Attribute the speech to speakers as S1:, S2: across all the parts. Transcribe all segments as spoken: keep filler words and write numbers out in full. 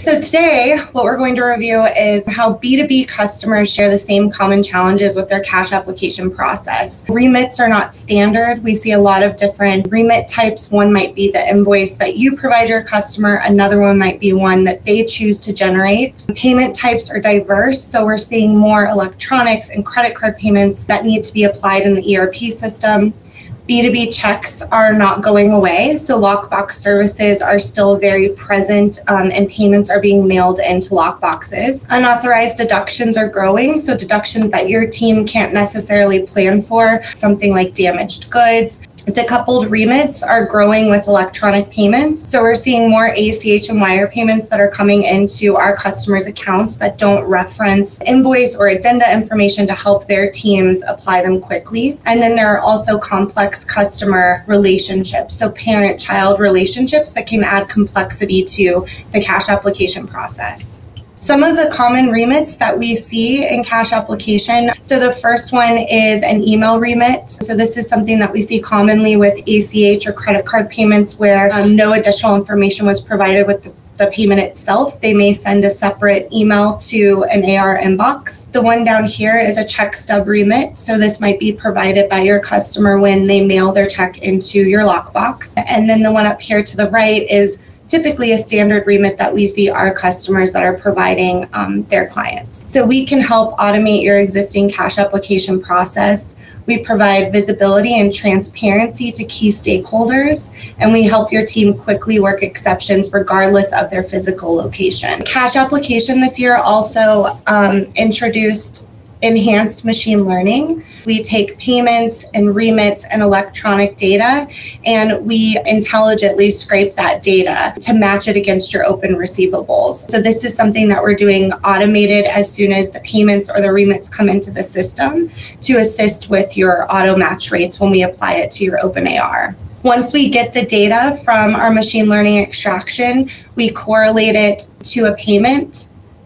S1: So today, what we're going to review is how B two B customers share the same common challenges with their cash application process. Remits are not standard. We see a lot of different remit types. One might be the invoice that you provide your customer. Another one might be one that they choose to generate. Payment types are diverse, so we're seeing more electronics and credit card payments that need to be applied in the E R P system. B two B checks are not going away, so lockbox services are still very present um, and payments are being mailed into lockboxes. Unauthorized deductions are growing, so deductions that your team can't necessarily plan for, something like damaged goods. Decoupled remits are growing with electronic payments. So we're seeing more A C H and wire payments that are coming into our customers' accounts that don't reference invoice or addenda information to help their teams apply them quickly. And then there are also complex customer relationships, so parent-child relationships that can add complexity to the cash application process. Some of the common remits that we see in cash application. So the first one is an email remit. So this is something that we see commonly with A C H or credit card payments where um, no additional information was provided with the the payment itself. They may send a separate email to an A R inbox. The one down here is a check stub remit. So this might be provided by your customer when they mail their check into your lockbox. And then the one up here to the right is typically a standard remit that we see our customers that are providing um, their clients. So we can help automate your existing cash application process. We provide visibility and transparency to key stakeholders, and we help your team quickly work exceptions regardless of their physical location. Cash application this year also um, introduced enhanced machine learning. We take payments and remits and electronic data, and we intelligently scrape that data to match it against your open receivables. So this is something that we're doing automated as soon as the payments or the remits come into the system to assist with your auto match rates when we apply it to your open A R. Once we get the data from our machine learning extraction, we correlate it to a payment.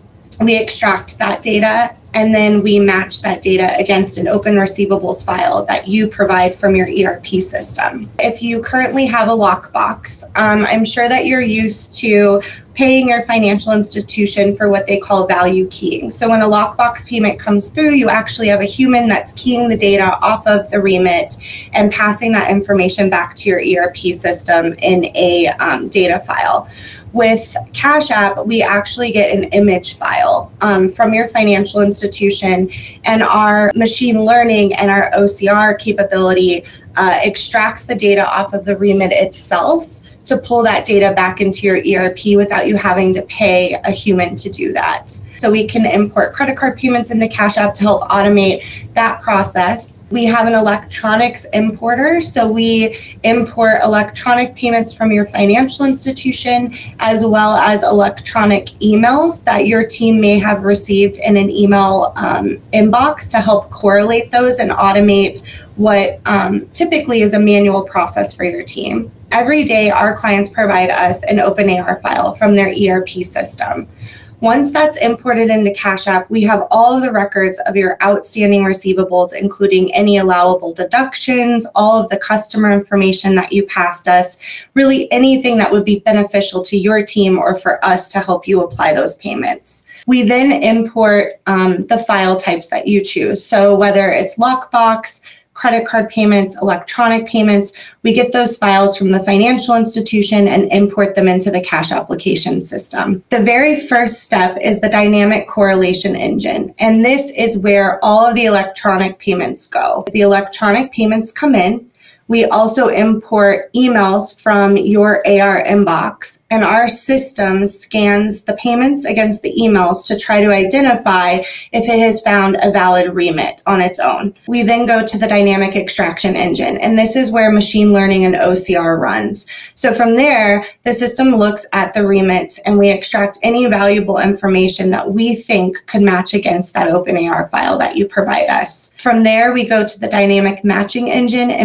S1: We extract that data, and then we match that data against an open receivables file that you provide from your E R P system. If you currently have a lockbox, um, I'm sure that you're used to paying your financial institution for what they call value keying. So when a lockbox payment comes through, you actually have a human that's keying the data off of the remit and passing that information back to your E R P system in a um, data file. With Cash App, we actually get an image file um, from your financial institution, and our machine learning and our O C R capability uh, extracts the data off of the remit itself to pull that data back into your E R P without you having to pay a human to do that. So we can import credit card payments into Cash App to help automate that process. We have an electronics importer, so we import electronic payments from your financial institution as well as electronic emails that your team may have received in an email um, inbox to help correlate those and automate what um, typically is a manual process for your team. Every day, our clients provide us an open A R file from their E R P system. Once that's imported into Cash App, we have all of the records of your outstanding receivables, including any allowable deductions, all of the customer information that you passed us, really anything that would be beneficial to your team or for us to help you apply those payments. We then import um, the file types that you choose. So whether it's lockbox, credit card payments, electronic payments, we get those files from the financial institution and import them into the cash application system. The very first step is the dynamic correlation engine, and this is where all of the electronic payments go. The electronic payments come in. We also import emails from your A R inbox, and our system scans the payments against the emails to try to identify if it has found a valid remit on its own. We then go to the dynamic extraction engine, and this is where machine learning and O C R runs. So from there, the system looks at the remits, and we extract any valuable information that we think could match against that open A R file that you provide us. From there, we go to the dynamic matching engine, and based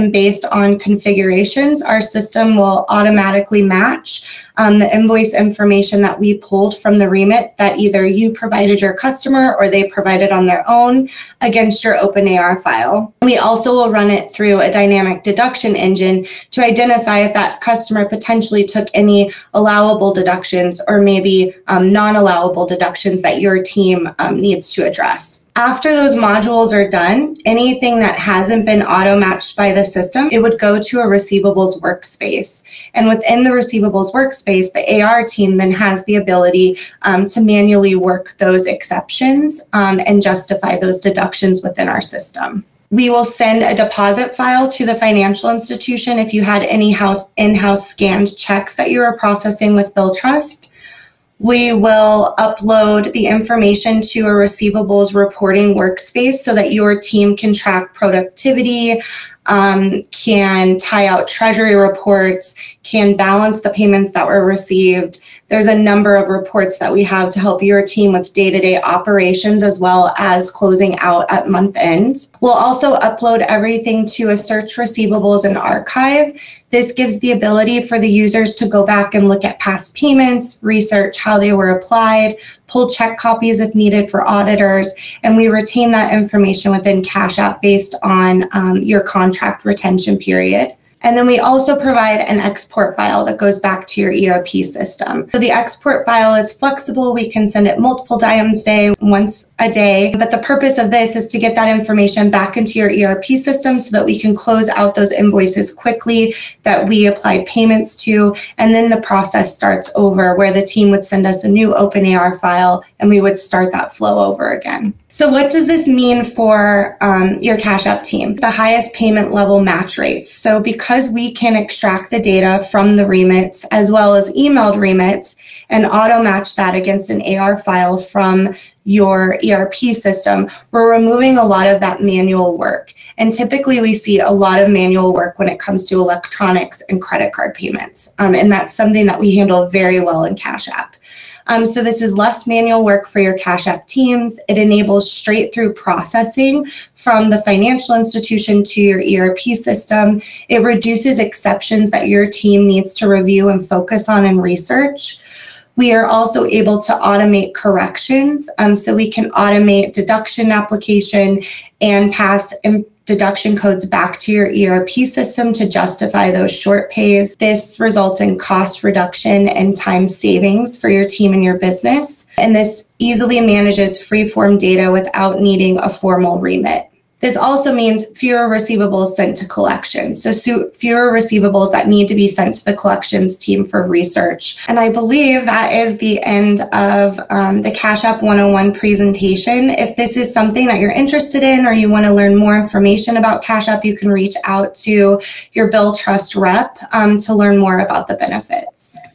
S1: on configurations, our system will automatically match um, the invoice information that we pulled from the remit that either you provided your customer or they provided on their own against your OpenAR file. We also will run it through a dynamic deduction engine to identify if that customer potentially took any allowable deductions or maybe um, non-allowable deductions that your team um, needs to address. After those modules are done, anything that hasn't been auto-matched by the system, it would go to a receivables workspace. And within the receivables workspace, the A R team then has the ability um, to manually work those exceptions um, and justify those deductions within our system. We will send a deposit file to the financial institution if you had any house in-house scanned checks that you were processing with Billtrust. We will upload the information to a receivables reporting workspace so that your team can track productivity, um, can tie out treasury reports, can balance the payments that were received. There's a number of reports that we have to help your team with day-to-day operations as well as closing out at month end. We'll also upload everything to a search receivables and archive. This gives the ability for the users to go back and look at past payments, research how they were applied, pull check copies if needed for auditors, and we retain that information within Cash App based on um, your contract retention period. And then we also provide an export file that goes back to your E R P system. So the export file is flexible. We can send it multiple times a day, once a day. But the purpose of this is to get that information back into your E R P system so that we can close out those invoices quickly that we applied payments to. And then the process starts over where the team would send us a new OpenAR file and we would start that flow over again. So what does this mean for um, your Cash App team? The highest payment level match rates. So because we can extract the data from the remits as well as emailed remits and auto match that against an A R file from your E R P system, we're removing a lot of that manual work. And typically we see a lot of manual work when it comes to electronics and credit card payments. Um, and that's something that we handle very well in Cash App. Um, so this is less manual work for your Cash App teams. It enables straight through processing from the financial institution to your E R P system. It reduces exceptions that your team needs to review and focus on and research. We are also able to automate corrections. Um, so we can automate deduction application and pass deduction codes back to your E R P system to justify those short pays. This results in cost reduction and time savings for your team and your business. And this easily manages free-form data without needing a formal remit. This also means fewer receivables sent to collections. So fewer receivables that need to be sent to the collections team for research. And I believe that is the end of um, the Cash App one oh one presentation. If this is something that you're interested in or you want to learn more information about Cash App, you can reach out to your Billtrust rep um, to learn more about the benefits.